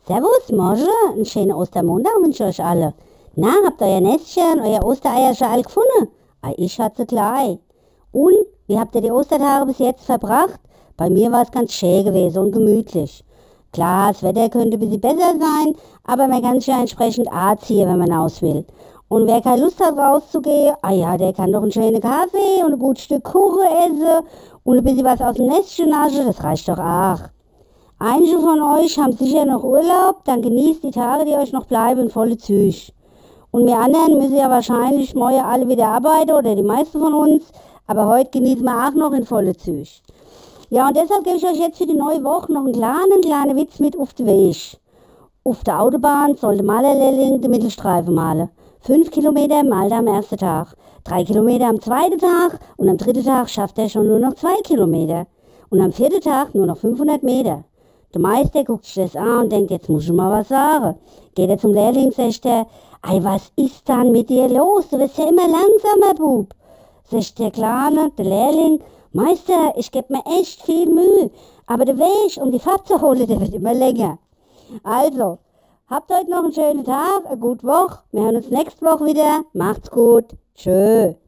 Servus, Morgen, einen schönen Ostermontag wünsche ich euch alle. Na, habt ihr euer Nestchen, euer Ostereier schon alle gefunden? Ich hatte sie gleich. Und, wie habt ihr die Ostertage bis jetzt verbracht? Bei mir war es ganz schön gewesen und gemütlich. Klar, das Wetter könnte ein bisschen besser sein, aber man kann sich ja entsprechend anziehen, wenn man raus will. Und wer keine Lust hat rauszugehen, ja, der kann doch einen schönen Kaffee und ein gutes Stück Kuchen essen und ein bisschen was aus dem Nestchen naschen, das reicht doch auch. Einige von euch haben sicher noch Urlaub, dann genießt die Tage, die euch noch bleiben, in volle Züge. Und wir anderen müssen ja wahrscheinlich morgen alle wieder arbeiten, oder die meisten von uns, aber heute genießen wir auch noch in volle Züge. Ja, und deshalb gebe ich euch jetzt für die neue Woche noch einen kleinen Witz mit auf den Weg. Auf der Autobahn sollte Malerlehrling den Mittelstreifen malen. 5 Kilometer malt er am ersten Tag, 3 Kilometer am zweiten Tag und am dritten Tag schafft er schon nur noch 2 Kilometer. Und am vierten Tag nur noch 500 Meter. Der Meister guckt sich das an und denkt, jetzt muss ich mal was sagen. Geht er zum Lehrling, sagt er, was ist dann mit dir los? Du wirst ja immer langsamer, Bub. Sagt der Kleine, der Lehrling, Meister, ich gebe mir echt viel Mühe, aber der Weg, um die Fahrt zu holen, der wird immer länger. Also, habt heute noch einen schönen Tag, eine gute Woche. Wir hören uns nächste Woche wieder. Macht's gut. Tschö.